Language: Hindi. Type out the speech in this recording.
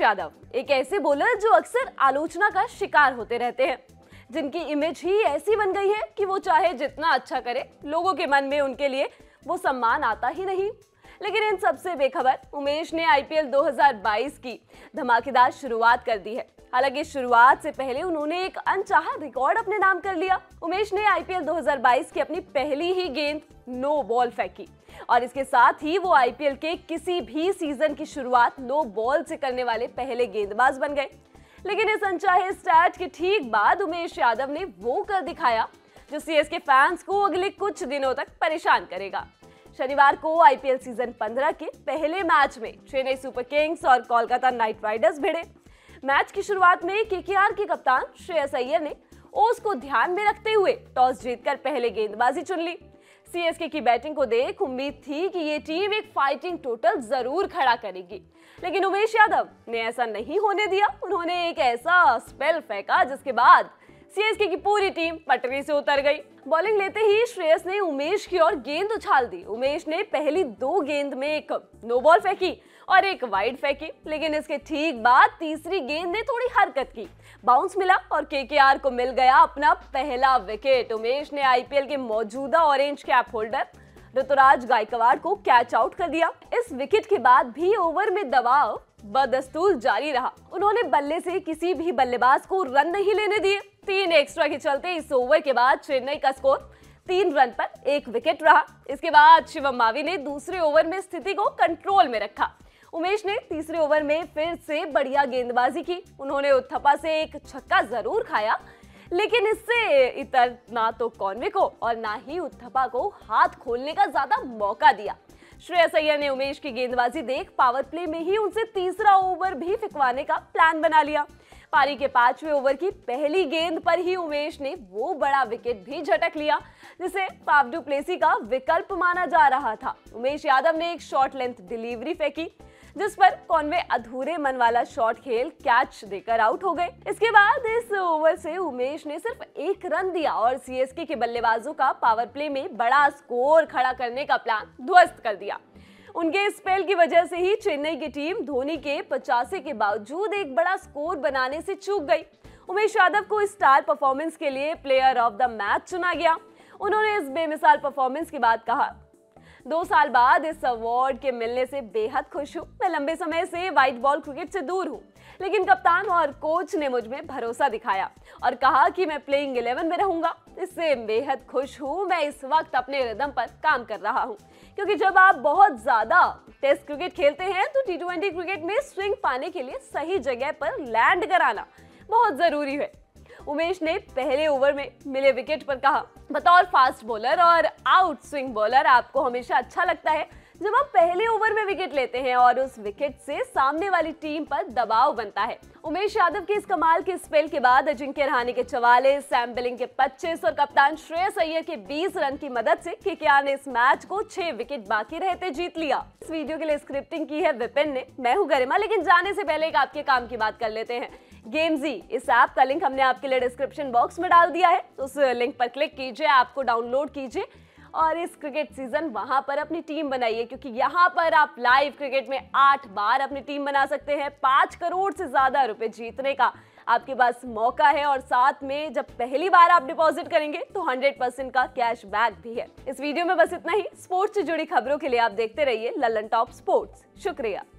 यादव एक ऐसे बॉलर जो अक्सर आलोचना का शिकार होते रहते हैं, जिनकी इमेज ही ऐसी बन गई है कि वो चाहे जितना अच्छा करे, लोगों के मन में उनके लिए वो सम्मान आता ही नहीं। लेकिन इन सबसे बेखबर उमेश ने आईपीएल 2022 की धमाकेदार शुरुआत कर दी है। हालांकि शुरुआत से पहले उन्होंने एक अनचाहा रिकॉर्ड अपने नाम कर लिया। उमेश ने आईपीएल 2022 की अपनी पहली ही गेंद नो बॉल फेंकी और इसके साथ ही वो आईपीएल के किसी भी सीजन की शुरुआत नो बॉल से करने वाले पहले गेंदबाज बन गए। लेकिन इस अनचाहे स्टार्ट के ठीक बाद उमेश यादव ने वो कर दिखाया जो सीएसके फैंस को अगले कुछ दिनों तक परेशान करेगा। शनिवार को आईपीएल सीजन 15 के पहले मैच में चेन्नई सुपर किंग्स और कोलकाता नाइट राइडर्स भिड़े। मैच की शुरुआत में केकेआर के कप्तान श्रेयस अय्यर ने ओस को ध्यान में रखते हुए टॉस जीतकर पहले गेंदबाजी चुन ली। सीएसके की बैटिंग को देख उम्मीद थी कि ये टीम एक फाइटिंग टोटल जरूर खड़ा करेगी, लेकिन उमेश यादव ने ऐसा नहीं होने दिया। उन्होंने एक ऐसा स्पेल फेंका जिसके बाद सीएसके की पूरी टीम पटरी से उतर गई। बॉलिंग लेते ही श्रेयस ने उमेश की ओर गेंद उछाल दी। उमेश ने पहली दो गेंद में एक नो बॉल फेंकी और एक वाइड फेंकी, लेकिन इसके ठीक बाद तीसरी गेंद ने थोड़ी हरकत की, बाउंस मिला और केकेआर को मिल गया अपना पहला विकेट। उमेश ने आईपीएल के मौजूदा orange cap holder Ruturaj Gaikwad को कैच आउट कर दिया। इस विकेट के बाद भी ओवर में दबाव बदस्तूर जारी रहा। उन्होंने बल्ले से किसी भी बल्लेबाज को रन नहीं लेने दिए। 3 एक्स्ट्रा के चलते इस ओवर के बाद चेन्नई का स्कोर 3 रन पर 1 विकेट रहा। इसके बाद शिवम मावी ने दूसरे ओवर में स्थिति को कंट्रोल में रखा। उमेश ने तीसरे ओवर में फिर से बढ़िया गेंदबाजी की। उन्होंने उत्थप्पा से एक छक्का जरूर खाया, लेकिन इससे इतर ना तो कॉनवे को और ना ही उत्थप्पा को हाथ खोलने का ज्यादा मौका दिया। श्रेयस अय्यर ने उमेश की गेंदबाजी देख पावर प्ले में ही उनसे तीसरा ओवर भी फिकवाने का प्लान बना लिया। पारी के 5वें ओवर की पहली गेंद पर ही उमेश ने वो बड़ा विकेट भी झटक लिया जिसे फाफ डू प्लेसी का विकल्प माना जा रहा था। उमेश यादव ने एक शॉर्ट लेंथ डिलीवरी फेंकी जिस पर कॉनवे अधूरे मन वाला शॉट खेल कैच देकर आउट हो गए। इसके बाद इस ओवर से उमेश ने सिर्फ 1 रन दिया और सीएसके के बल्लेबाजों का पावर प्ले में बड़ा स्कोर खड़ा करने का प्लान ध्वस्त कर दिया। उनके स्पेल की वजह से ही चेन्नई की टीम धोनी के 85 के बावजूद एक बड़ा स्कोर बनाने से चूक गई। उमेश यादव को स्टार परफॉर्मेंस के लिए प्लेयर ऑफ द मैच चुना गया। उन्होंने इस बेमिसाल परफॉर्मेंस के बाद कहा, 2 साल बाद इस अवार्ड के मिलने से बेहद खुश हूँ। मैं लंबे समय से व्हाइट बॉल क्रिकेट से दूर हूँ, लेकिन कप्तान और कोच ने मुझ में भरोसा दिखाया और कहा कि मैं प्लेइंग 11 में रहूंगा। इससे बेहद खुश हूँ। मैं इस वक्त अपने रिदम पर काम कर रहा हूँ, क्योंकि जब आप बहुत ज्यादा टेस्ट क्रिकेट खेलते हैं तो टी20 क्रिकेट में स्विंग पाने के लिए सही जगह पर लैंड कराना बहुत जरूरी है। उमेश ने पहले ओवर में मिले विकेट पर कहा, बतौर फास्ट बॉलर और आउट स्विंग बॉलर आपको हमेशा अच्छा लगता है जब आप पहले ओवर में विकेट लेते हैं और उस विकेट से सामने वाली टीम पर दबाव बनता है। उमेश यादव के इस कमाल के स्पेल के बाद अजिंक्य रहाणे के 44, सैम बिलिंग के 25 और कप्तान श्रेयस अय्यर के 20 रन की मदद से केकेआर ने इस मैच को 6 विकेट बाकी रहते जीत लिया। इस वीडियो के लिए स्क्रिप्टिंग की है विपिन ने, मैं हूँ गरिमा। लेकिन जाने से पहले एक आपके काम की बात कर लेते हैं। गेमजी इस ऐप का लिंक हमने आपके लिए डिस्क्रिप्शन बॉक्स में डाल दिया है, तो उस लिंक पर क्लिक कीजिए, ऐप को डाउनलोड कीजिए और इस क्रिकेट सीजन वहां पर अपनी टीम बनाइए, क्योंकि यहाँ पर आप लाइव क्रिकेट में 8 बार अपनी टीम बना सकते हैं। 5 करोड़ से ज्यादा रुपए जीतने का आपके पास मौका है और साथ में जब पहली बार आप डिपॉजिट करेंगे तो 100% का कैश बैक भी है। इस वीडियो में बस इतना ही। स्पोर्ट्स से जुड़ी खबरों के लिए आप देखते रहिए लल्लन टॉप स्पोर्ट्स। शुक्रिया।